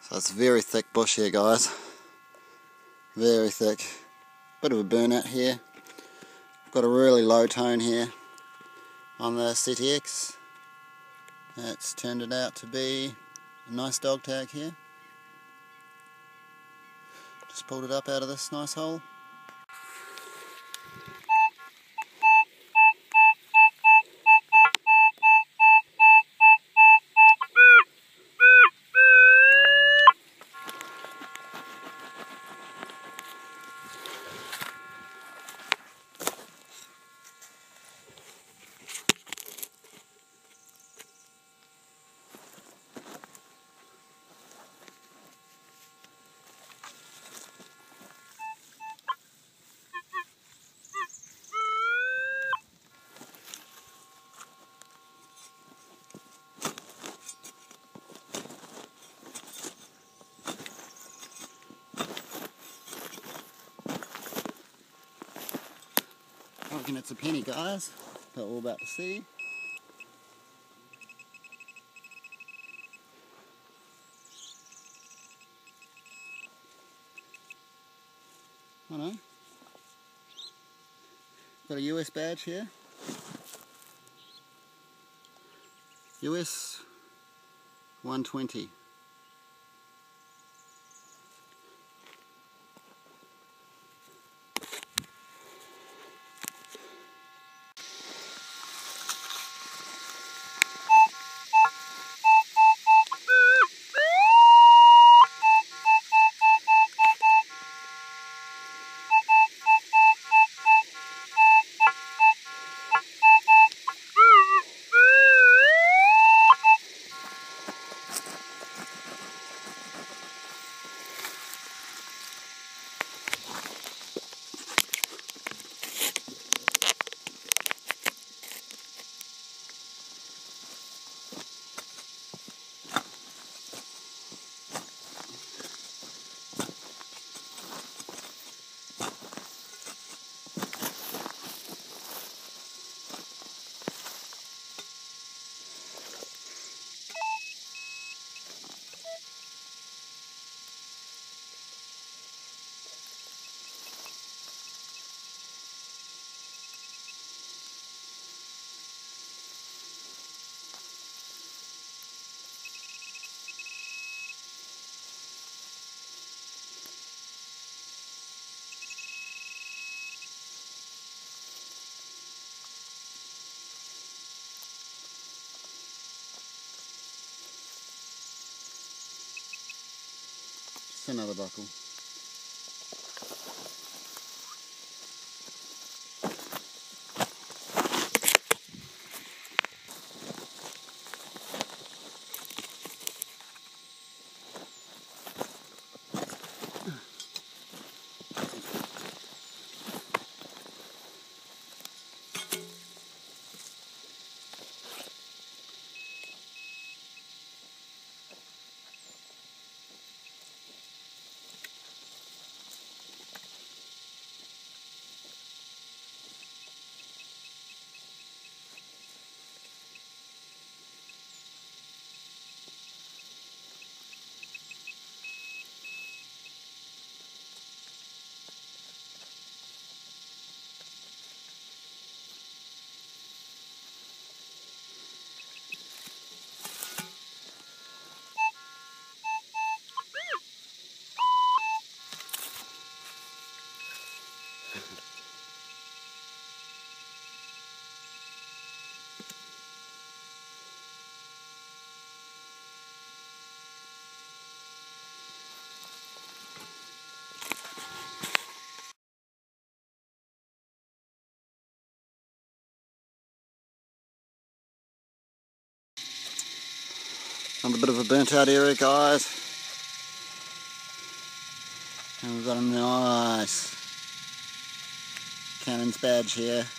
So it's very thick bush here, guys. Very thick. Bit of a burnout here. I've got a really low tone here on the CTX. That's turned it out to be a nice dog tag here. Just pulled it up out of this nice hole. I reckon it's a penny, guys, that we're about to see. I know. Got a US badge here. US 120. Just another buckle. Another bit of a burnt out area, guys. And we've got a nice Cannon's badge here.